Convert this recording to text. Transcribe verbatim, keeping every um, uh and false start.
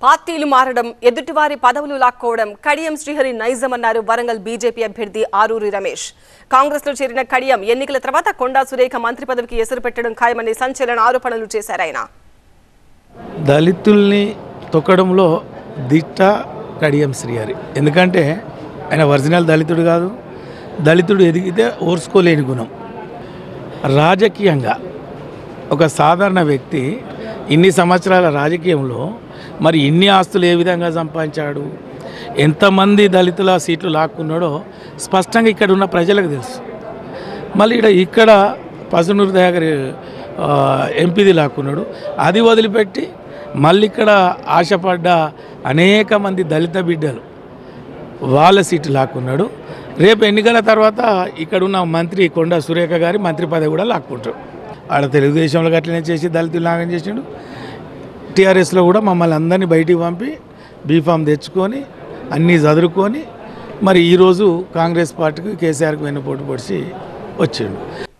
పార్టీలు మారడం, ఎదుటివారి పదవులు లాక్కోవడం కడియం శ్రీహరి నైజం అన్నారు వరంగల్ బీజేపీ అభ్యర్థి ఆరూరి రమేష్. కాంగ్రెస్ లో చేరిన కడియం ఎన్నికల తర్వాత కొండా సురేఖ మంత్రి పదవికి ఎసురు పెట్టడం ఖాయమని సంచలన ఆరోపణలు చేశారు. ఆయన దళితుల్ని తొక్కడంలో దిట్ట కడియం శ్రీహరి. ఎందుకంటే ఆయన ఒరిజినల్ దళితుడు కాదు. దళితుడు ఎదిగితే ఓర్చుకోలేని గుణం. రాజకీయంగా ఒక సాధారణ వ్యక్తి ఇన్ని సంవత్సరాల రాజకీయంలో మరి ఇన్ని ఆస్తులు ఏ విధంగా సంపాదించాడు, ఎంతమంది దళితుల సీట్లు లాక్కున్నాడో స్పష్టంగా ఇక్కడ ఉన్న ప్రజలకు తెలుసు. మళ్ళీ ఇక్కడ ఇక్కడ పసునూరు దయాకర్ ఎంపీది లాక్కున్నాడు. అది వదిలిపెట్టి మళ్ళీ ఇక్కడ ఆశపడ్డ అనేక మంది దళిత బిడ్డలు వాళ్ళ సీటు లాక్కున్నాడు. రేపు ఎన్నికల తర్వాత ఇక్కడున్న మంత్రి కొండా సురేఖ గారి మంత్రి పదవి కూడా లాక్కుంటాడు. ఆడ తెలుగుదేశంలో అట్లనే చేసి దళితులు నాగం చేసిండు. టీఆర్ఎస్లో కూడా మమ్మల్ని అందరినీ బయటికి పంపి బీఫామ్ తెచ్చుకొని అన్నీ చదువుకొని మరి ఈరోజు కాంగ్రెస్ పార్టీకి కేసీఆర్కి వెన్నుపోటు పొడిచి వచ్చిండు.